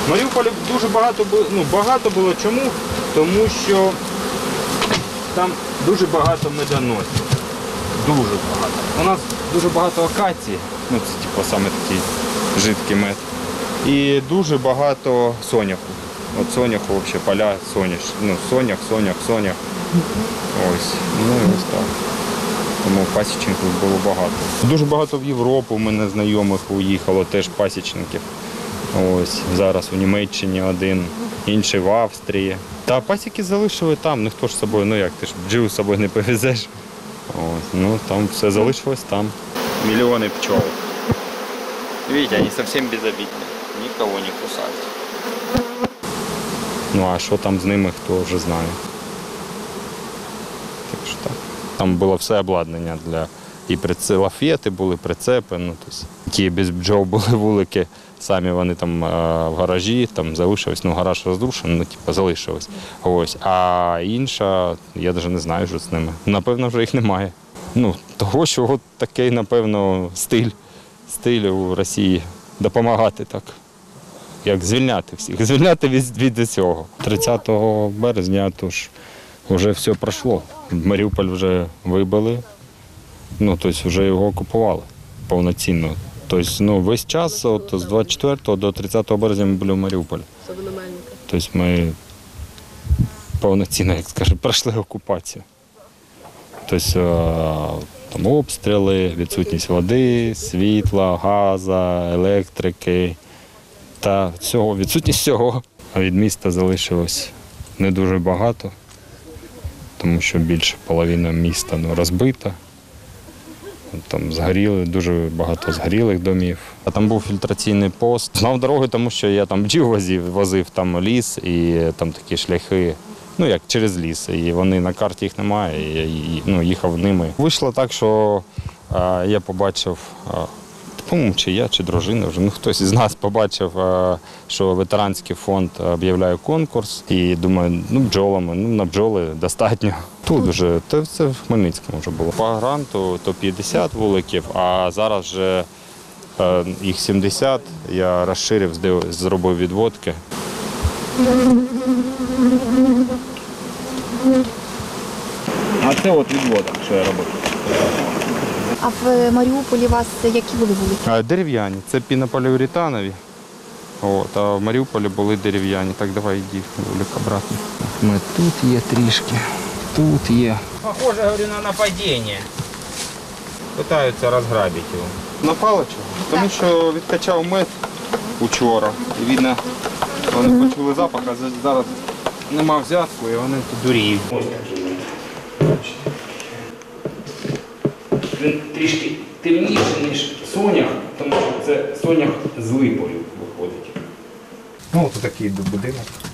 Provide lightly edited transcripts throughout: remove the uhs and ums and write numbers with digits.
В Маріуполі дуже багато було. Чому? Тому що там дуже багато медоносів. Дуже багато. У нас дуже багато акації, це типу саме такий жидкий мед. І дуже багато соняху. От соняху взагалі поля, сонях. Ось, ось так. Тому пасічників було багато. Дуже багато в Європу в мене знайомих уїхало, теж пасічників. Ось, зараз у Німеччині один, інший в Австрії. Та пасіки залишили там, ніхто ж з собою, ти ж бджіл з собою не повезеш. Ось, там все залишилось там. Мільйони пчол. Видите, вони зовсім безобидні, нікого не кусають. А що там з ними, хто вже знає. Так що так. Там було все обладнання для лафети були, прицепи, які без бджол були вулики. Самі вони там в гаражі, там залишились, гараж розрушений, залишились. Ось. А інша, я навіть не знаю, що з ними. Напевно, вже їх немає. Того, що от такий, напевно, стиль у Росії допомагати так. Як звільняти всіх, звільняти від усього. 30 березня тож вже все пройшло. Маріуполь вже вибили, вже його окупували повноцінно. Тобто, весь час, з 24 до 30 березня ми були в Маріуполі. Тобто ми повноцінно, пройшли окупацію. Тобто там обстріли, відсутність води, світла, газу, електрики та всього, відсутність всього. А від міста залишилось не дуже багато, тому що більше половина міста розбита. Там згоріли, дуже багато згорілих домів. А там був фільтраційний пост. Знав дороги, тому що я там бджіл возив там ліс і там такі шляхи, як через ліс. І вони на карті їх немає, і я їхав ними. Вийшло так, що я побачив, чи я, чи дружина вже, хтось із нас побачив, що ветеранський фонд об'являє конкурс. І думаю, бджолами, на бджоли достатньо. Тут вже, це в Хмельницькому вже було. По гранту то 50 вуликів, а зараз вже їх 70. Я розширив, зробив відводки. А це відводок, що я робив. А в Маріуполі у вас які були вулики? Дерев'яні. Це пінополіуретанові. А в Маріуполі були дерев'яні. Так, давай йди, вулик обратно. Тут є трішки, тут є. Похоже, говорю, на нападіння. Питаються розграбити його. Напало чого? Тому що відкачав мед учора. І видно, вони почули запах, а зараз нема взятку і вони тут дуріють. Він трішки темніший, ніж сонях, тому що це сонях з липою виходить. Ось такий будинок.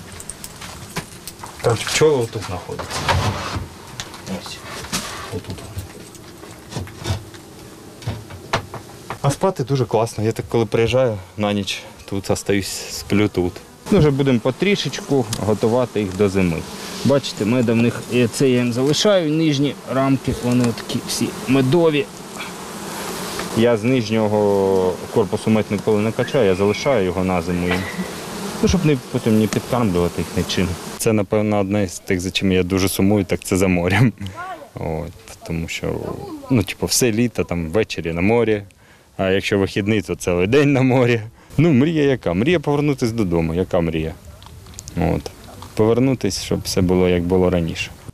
Там пчоли тут знаходяться. Ось. Отут. А спати дуже класно. Я так коли приїжджаю на ніч, тут остаюсь, сплю тут. Вже будемо потрішечку готувати їх до зими. Бачите, меда в них, це я їм залишаю, нижні рамки, вони такі всі медові. Я з нижнього корпусу мед ніколи не качаю, я залишаю його на зиму їм. Щоб потім не підкармлювати їх нічим. Це, напевно, одне з тих, за чим я дуже сумую, так це за морем. Тому що все літо, там ввечері на морі, а якщо вихідний, то цілий день на морі. Мрія яка? Мрія повернутися додому. Яка мрія? Повернутися, щоб все було, як було раніше.